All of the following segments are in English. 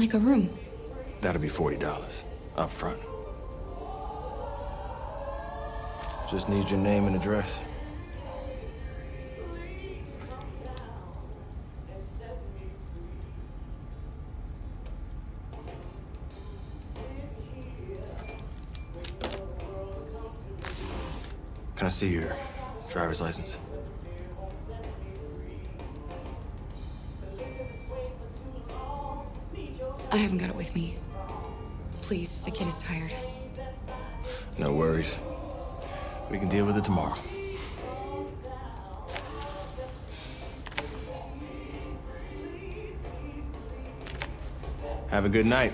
like a room. That'll be $40 up front. Just need your name and address. Can I see your driver's license? I haven't got it with me. Please, the kid is tired. No worries. We can deal with it tomorrow. Have a good night.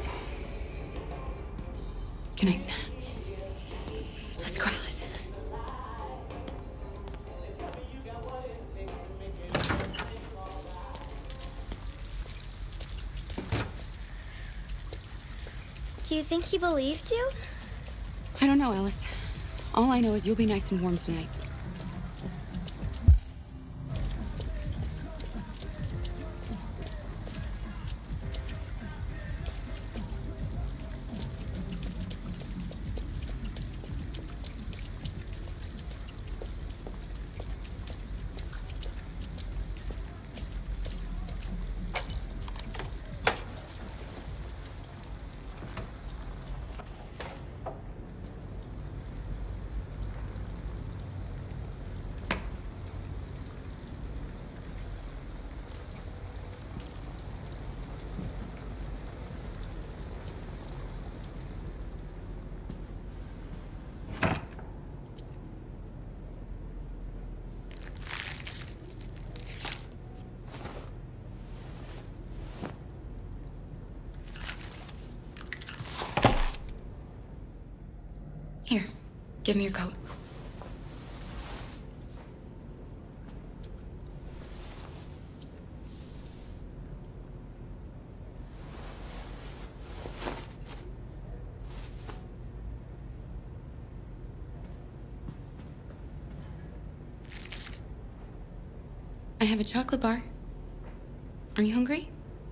Good night. Let's go, Alice. Do you think he believed you? I don't know, Alice. All I know is you'll be nice and warm tonight. Here, give me your coat. I have a chocolate bar. Are you hungry?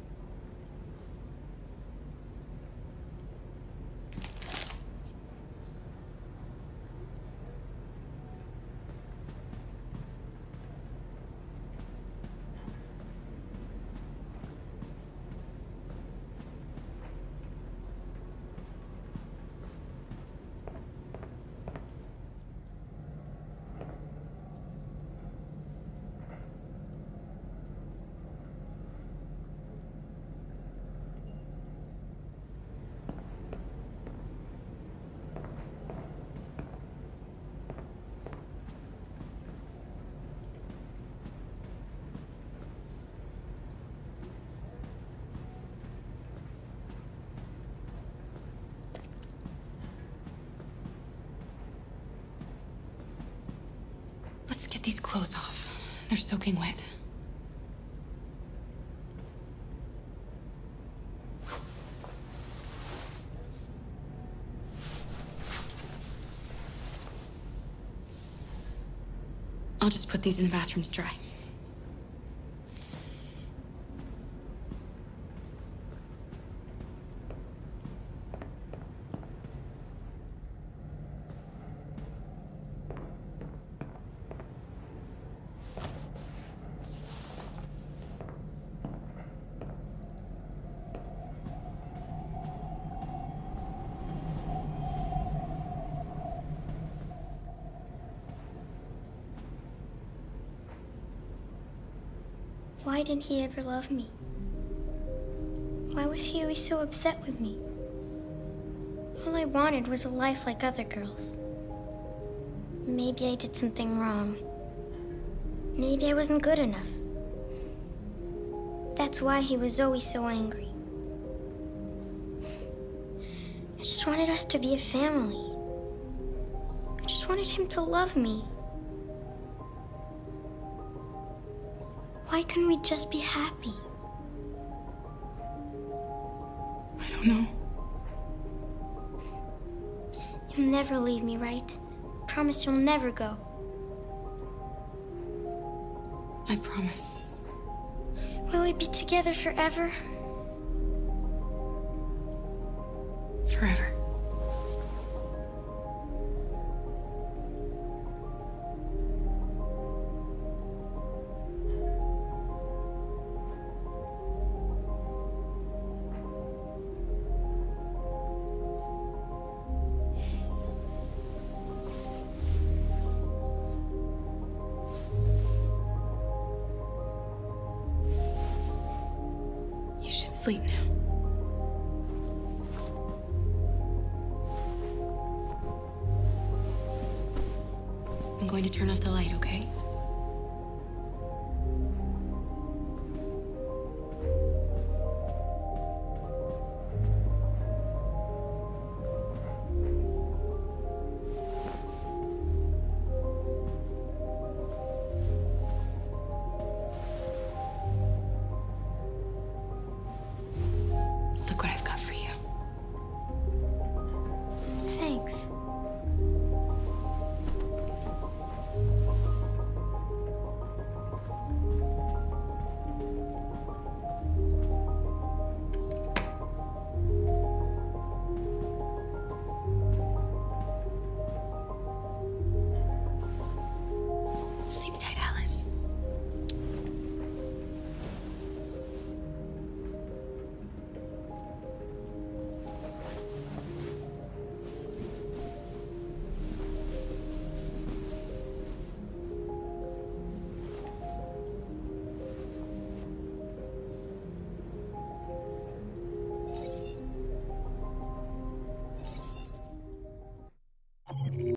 Let's get these clothes off. They're soaking wet. I'll just put these in the bathroom to dry. Why didn't he ever love me? Why was he always so upset with me? All I wanted was a life like other girls. Maybe I did something wrong. Maybe I wasn't good enough. That's why he was always so angry. I just wanted us to be a family. I just wanted him to love me. Why couldn't we just be happy? I don't know. You'll never leave me, right? Promise you'll never go. I promise. Will we be together forever? Forever. You should sleep now. I'm going to turn off the light, okay?